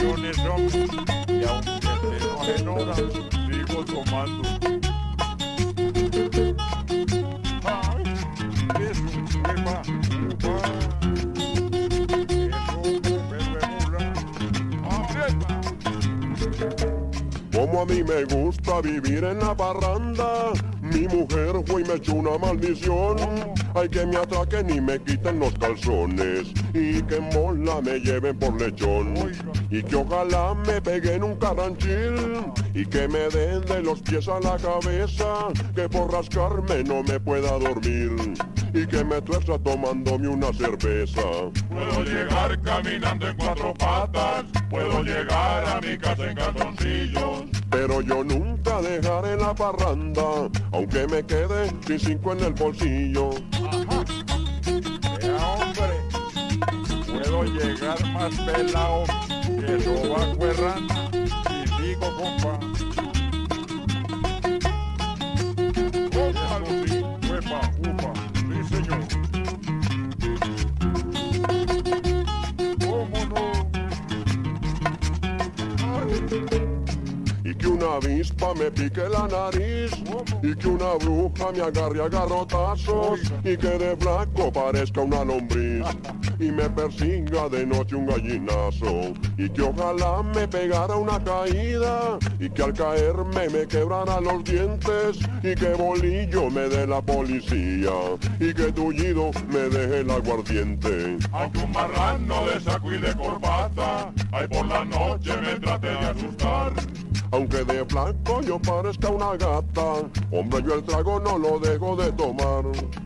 millones son, y aunque se enojen ahora, sigo tomando. Ay, es un hueva, uva. Como a mí me gusta vivir en la parranda, mi mujer fue y me echó una maldición. Ay, que me atraquen y me quiten los calzones, y que en bola me lleven por lechón. Y que ojalá me peguen un carranchil, y que me den de los pies a la cabeza, que por rascarme no me pueda dormir, y que me tuerza tomándome una cerveza. Puedo llegar caminando en cuatro patas, puedo llegar a mi casa en calzoncillos, pero yo nunca dejaré la parranda, aunque me quede sin 5 en el bolsillo. Ajá. Hombre, puedo llegar más pelado que sobaco de rana, y digo, compa. Ósalo, sí, uepa, upa, sí, señor. ¿Cómo no? Y que una avispa me pique la nariz, y que una bruja me agarre a garrotazos, y que de blanco parezca una lombriz, y me persiga de noche un gallinazo, y que ojalá me pegara una caída, y que al caerme me quebrara los dientes, y que bolillo me dé la policía, y que tullido me deje el aguardiente. Aunque un marrano de saco y de corbata, ay, por la noche me trate de asustar. Aunque de blanco yo parezca una gata, hombre, yo el trago no lo dejo de tomar.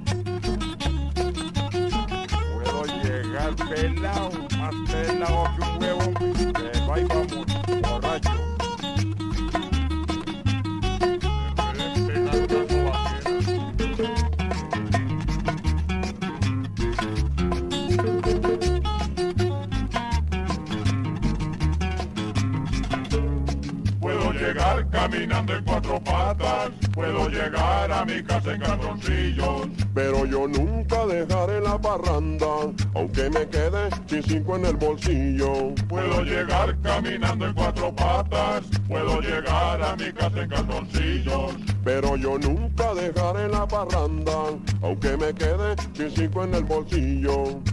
Puedo llegar pelado, más pelado que un huevo, pero ahí vamos, borracho. Puedo llegar caminando en cuatro patas, puedo llegar a mi casa en calzoncillos, pero yo nunca dejaré la parranda, aunque me quede sin 5 en el bolsillo. puedo llegar caminando en cuatro patas, puedo llegar a mi casa en calzoncillos, Pero yo nunca dejaré la parranda, aunque me quede sin 5 en el bolsillo.